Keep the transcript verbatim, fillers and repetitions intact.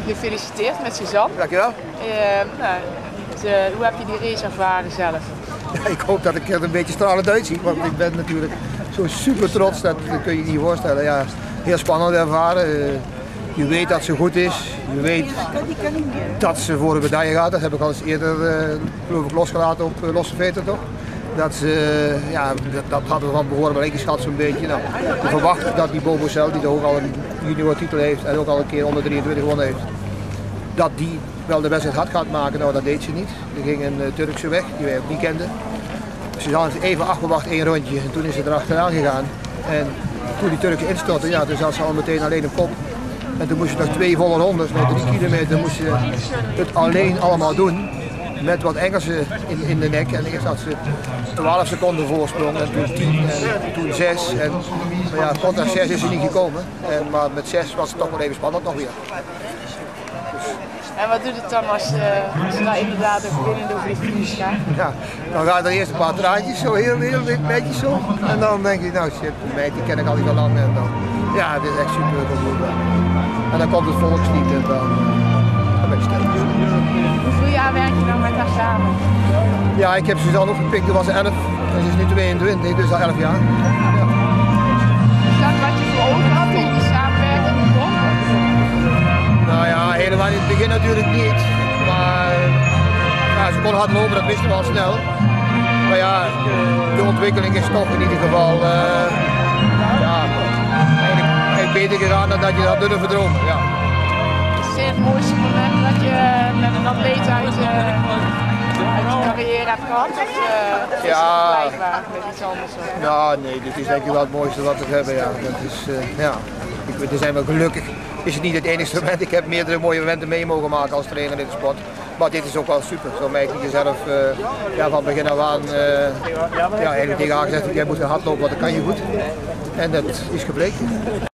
gefeliciteerd met Suzanne. Dankjewel. Uh, nou, de, hoe heb je die race ervaren zelf? Ja, ik hoop dat ik er een beetje stralend uitzie, want ik ben natuurlijk zo super trots, dat, dat kun je je niet voorstellen. Ja, heel spannend ervaren. Uh, je weet dat ze goed is, je weet dat ze voor een medaille gaat. Dat heb ik al eens eerder uh, geloof ik losgelaten op uh, losse veter toch? Dat, ze, uh, ja, dat, dat hadden we van behoren wel ingeschat zo'n beetje. Nou, we verwachten dat die Bobo Cel, die ook al een junior titel heeft en ook al een keer onder drieëntwintig gewonnen heeft, dat die wel de wedstrijd had gaat maken. Nou, dat deed ze niet. Er ging een uh, Turkse weg die wij ook niet kenden. Suzanne heeft even afgewacht, één rondje, en toen is ze erachteraan gegaan. En toen die Turken instortten, ja, toen zat ze al meteen alleen op kop. En toen moest je nog twee volle rondes, met drie kilometer moest je het alleen allemaal doen. Met wat Engelsen in, in de nek. En eerst had ze twaalf seconden voorsprong en toen tien en toen zes. En maar ja, contra zes is ze niet gekomen. En, maar met zes was het toch wel even spannend nog weer. Dus. En wat doet het dan als, uh, als je daar inderdaad ook winnend over de finish gaat? Ja, dan gaan er eerst een paar traantjes, zo heel, heel netjes zo. En dan denk je, nou shit, die meid die ken ik al niet al lang. En dan, ja, dit is echt super goed. En dan komt het volkslied en dan, dan ben je sterk. Hoeveel jaar werk je dan met haar samen? Ja, ik heb Suzanne opgepikt, toen was ze elf en ze is nu tweeëntwintig, dus al elf jaar. Ja. Is dat wat je voor ogen had toen je die samenwerking begon? Nou ja, helemaal in het begin natuurlijk niet, maar ja, ze kon hard lopen, dat wisten we al snel. Maar ja, de ontwikkeling is toch in ieder geval uh, ja, eigenlijk, eigenlijk beter gegaan dan dat je dat durfde dromen. Ja. Is dit het mooiste moment dat je met een atleet uit, uh, uit je carrière hebt gehad? Of uh, is ja. het vergelijkbaar met iets anders? Of? Ja, nee, dit is denk ik wel het mooiste wat we hebben. Ja. Dat is, uh, ja. Ik, we zijn wel gelukkig. Is het niet het enige moment. Ik heb meerdere mooie momenten mee mogen maken als trainer in de sport. Maar dit is ook wel super. Zo'n meid die zelf uh, ja, van begin af aan uh, ja, eigenlijk tegen haar gezegd, jij moet hard lopen, want dat kan je goed. En dat is gebleken.